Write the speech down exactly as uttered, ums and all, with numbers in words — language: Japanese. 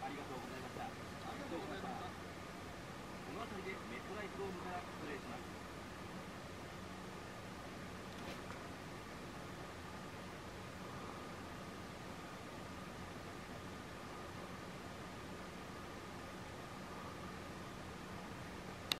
ありがとうございました。 ありがとうございました。 この辺りでメットライフを迎え